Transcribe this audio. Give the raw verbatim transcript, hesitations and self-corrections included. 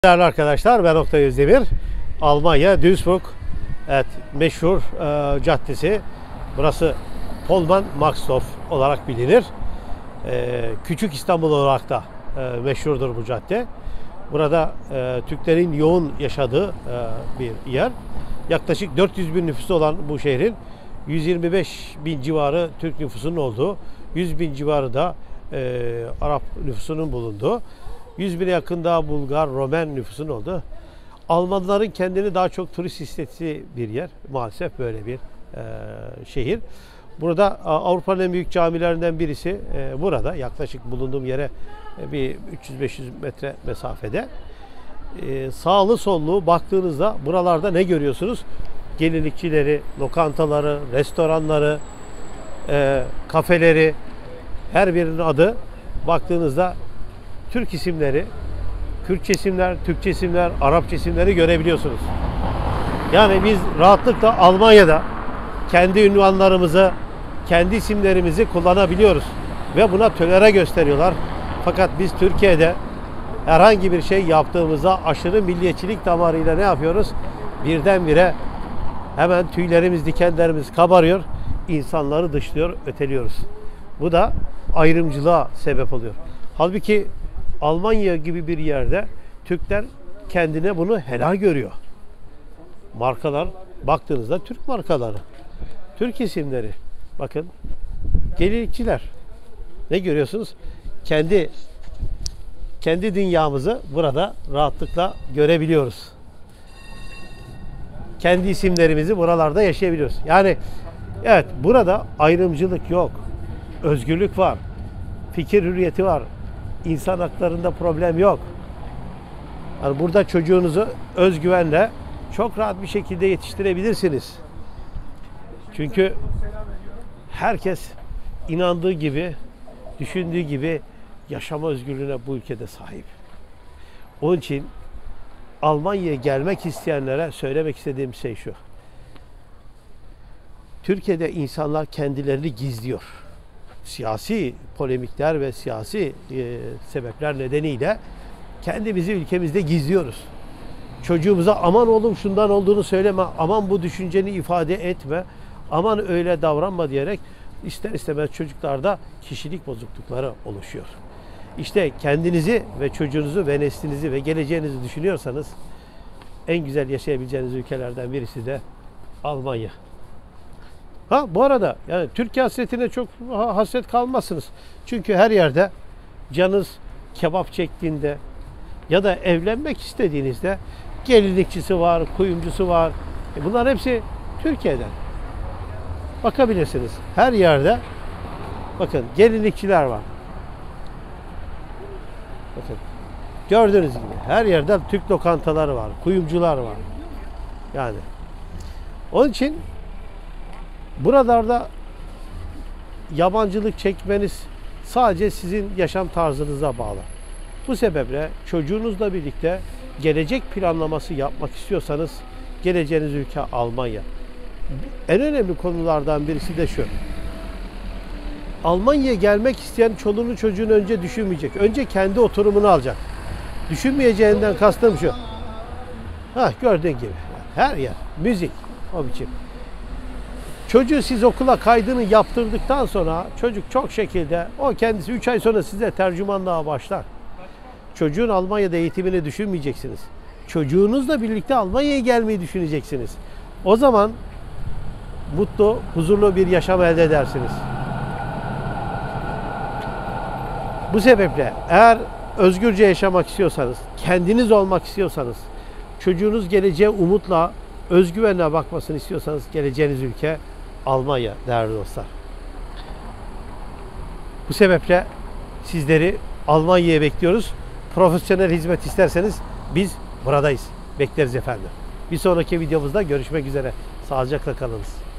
Değerli arkadaşlar, ben Oktay Özdemir. Almanya, Duisburg, evet, meşhur e, caddesi. Burası Pohlmann-Maxdorf olarak bilinir. E, Küçük İstanbul olarak da e, meşhurdur bu cadde. Burada e, Türklerin yoğun yaşadığı e, bir yer. Yaklaşık dört yüz bin nüfusu olan bu şehrin yüz yirmi beş bin civarı Türk nüfusunun olduğu, yüz bin civarı da e, Arap nüfusunun bulunduğu, yüz bine yakın daha Bulgar, Romen nüfusun oldu. Almanların kendini daha çok turist hissettiği bir yer. Maalesef böyle bir e, şehir. Burada Avrupa'nın en büyük camilerinden birisi e, burada. Yaklaşık bulunduğum yere e, bir üç yüz beş yüz metre mesafede. E, sağlı sollu baktığınızda buralarda ne görüyorsunuz? Gelinlikçileri, lokantaları, restoranları, e, kafeleri, her birinin adı baktığınızda Türk isimleri, Kürtçe isimler, Türkçe isimler, Arapça isimleri görebiliyorsunuz. Yani biz rahatlıkla Almanya'da kendi ünvanlarımızı, kendi isimlerimizi kullanabiliyoruz. Ve buna tölere gösteriyorlar. Fakat biz Türkiye'de herhangi bir şey yaptığımızda aşırı milliyetçilik damarıyla ne yapıyoruz? Birdenbire hemen tüylerimiz, dikenlerimiz kabarıyor. İnsanları dışlıyor, öteliyoruz. Bu da ayrımcılığa sebep oluyor. Halbuki Almanya gibi bir yerde Türkler kendine bunu helal görüyor. Markalar baktığınızda Türk markaları, Türk isimleri. Bakın, gelinlikçiler. Ne görüyorsunuz? Kendi kendi dünyamızı burada rahatlıkla görebiliyoruz. Kendi isimlerimizi buralarda yaşayabiliyoruz. Yani evet, burada ayrımcılık yok. Özgürlük var. Fikir hürriyeti var. İnsan haklarında problem yok. Yani burada çocuğunuzu özgüvenle çok rahat bir şekilde yetiştirebilirsiniz. Çünkü herkes inandığı gibi, düşündüğü gibi yaşama özgürlüğüne bu ülkede sahip. Onun için Almanya'ya gelmek isteyenlere söylemek istediğim şey şu. Türkiye'de insanlar kendilerini gizliyor. Siyasi polemikler ve siyasi e, sebepler nedeniyle kendimizi ülkemizde gizliyoruz. Çocuğumuza aman oğlum şundan olduğunu söyleme, aman bu düşünceni ifade etme, aman öyle davranma diyerek ister istemez çocuklarda kişilik bozuklukları oluşuyor. İşte kendinizi ve çocuğunuzu ve neslinizi ve geleceğinizi düşünüyorsanız en güzel yaşayabileceğiniz ülkelerden birisi de Almanya. Ha, bu arada yani Türkiye hasretine çok hasret kalmazsınız. Çünkü her yerde canınız kebap çektiğinde ya da evlenmek istediğinizde gelinlikçisi var, kuyumcusu var. E bunlar hepsi Türkiye'den. Bakabilirsiniz. Her yerde bakın gelinlikçiler var. Bakın gördüğünüz gibi her yerde Türk lokantaları var, kuyumcular var. Yani onun için buralarda yabancılık çekmeniz sadece sizin yaşam tarzınıza bağlı. Bu sebeple çocuğunuzla birlikte gelecek planlaması yapmak istiyorsanız geleceğiniz ülke Almanya. En önemli konulardan birisi de şu. Almanya'ya gelmek isteyen çoluğunu çocuğunu önce düşünmeyecek. Önce kendi oturumunu alacak. Düşünmeyeceğinden kastım şu. Ha, gördüğün gibi her yer müzik o biçim. Çocuğu siz okula kaydını yaptırdıktan sonra çocuk çok şekilde o kendisi üç ay sonra size tercümanlığa başlar. Çocuğun Almanya'da eğitimini düşünmeyeceksiniz. Çocuğunuzla birlikte Almanya'ya gelmeyi düşüneceksiniz. O zaman mutlu, huzurlu bir yaşam elde edersiniz. Bu sebeple eğer özgürce yaşamak istiyorsanız, kendiniz olmak istiyorsanız, çocuğunuz geleceğe umutla, özgüvenle bakmasını istiyorsanız geleceğiniz ülke Almanya değerli dostlar. Bu sebeple sizleri Almanya'ya bekliyoruz. Profesyonel hizmet isterseniz biz buradayız. Bekleriz efendim. Bir sonraki videomuzda görüşmek üzere. Sağlıcakla kalınız.